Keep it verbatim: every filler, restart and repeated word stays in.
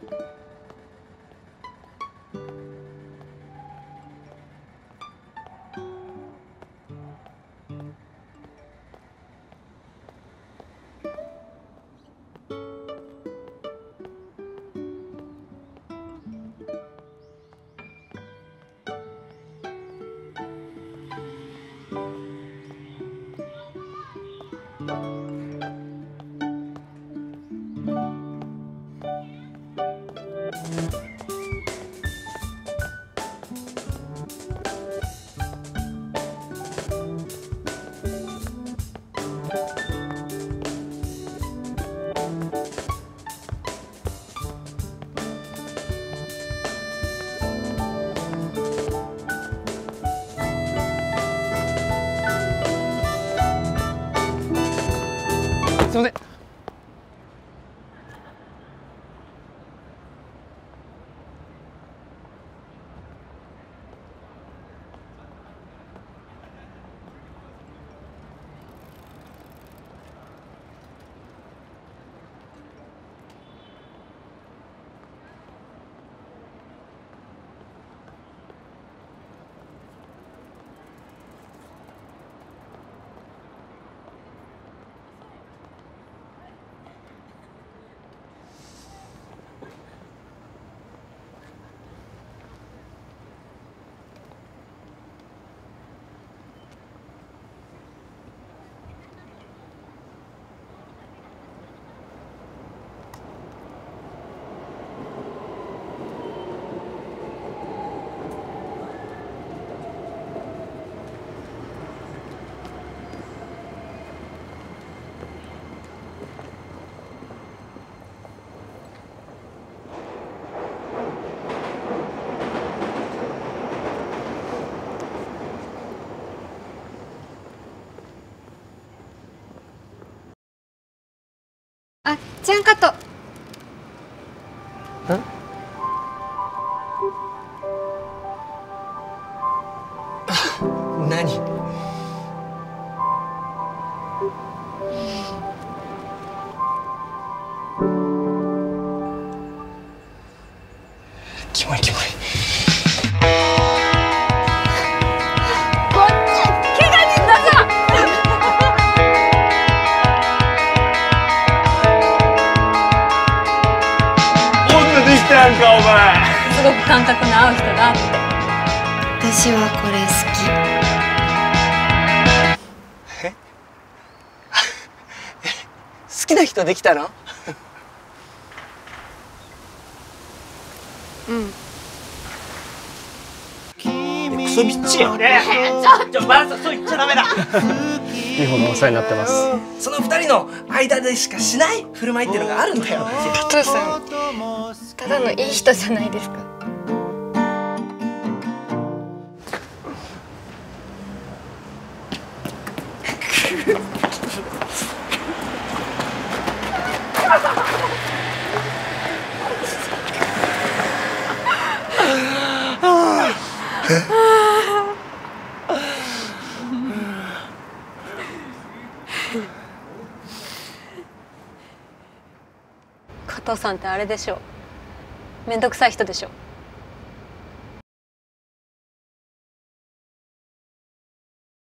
すいません。 あ、ちゃんかと。 ん？何？キモいキモい。 なんかお前すごく感覚の合う人だって。 私はこれ好き。 え好きな人できたの？ うん。 クソビッチよ。いやいや、ちょちょバラさん、そう言っちゃダメだ。 いいほどお世話になってます。 その二人の間でしかしない振る舞いっていうのがあるんだよ。 お父さん、ただのいい人じゃないですか。加藤さんってあれでしょ。めんどくさい人でしょ。